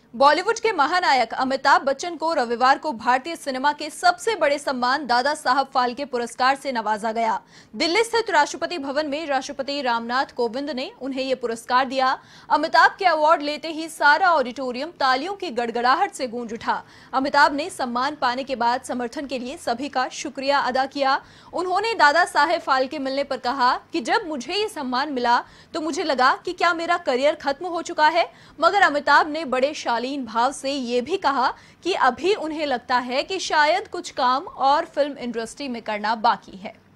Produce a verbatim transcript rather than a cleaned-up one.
बॉलीवुड के महानायक अमिताभ बच्चन को रविवार को भारतीय सिनेमा के सबसे बड़े सम्मान दादा साहब फाल्के पुरस्कार से नवाजा गया। दिल्ली स्थित राष्ट्रपति भवन में राष्ट्रपति रामनाथ कोविंद ने उन्हें ये पुरस्कार दिया। अमिताभ के अवार्ड लेते ही सारा ऑडिटोरियम तालियों की गड़गड़ाहट से गूंज उठा। अमिताभ ने सम्मान पाने के बाद समर्थन के लिए सभी का शुक्रिया अदा किया। उन्होंने दादा साहेब फाल्के मिलने पर कहा कि जब मुझे ये सम्मान मिला तो मुझे लगा कि क्या मेरा करियर खत्म हो चुका है, मगर अमिताभ ने बड़े शालीन भाव से ये भी कहा कि अभी उन्हें लगता है कि शायद कुछ काम और फिल्म इंडस्ट्री में करना बाकी है।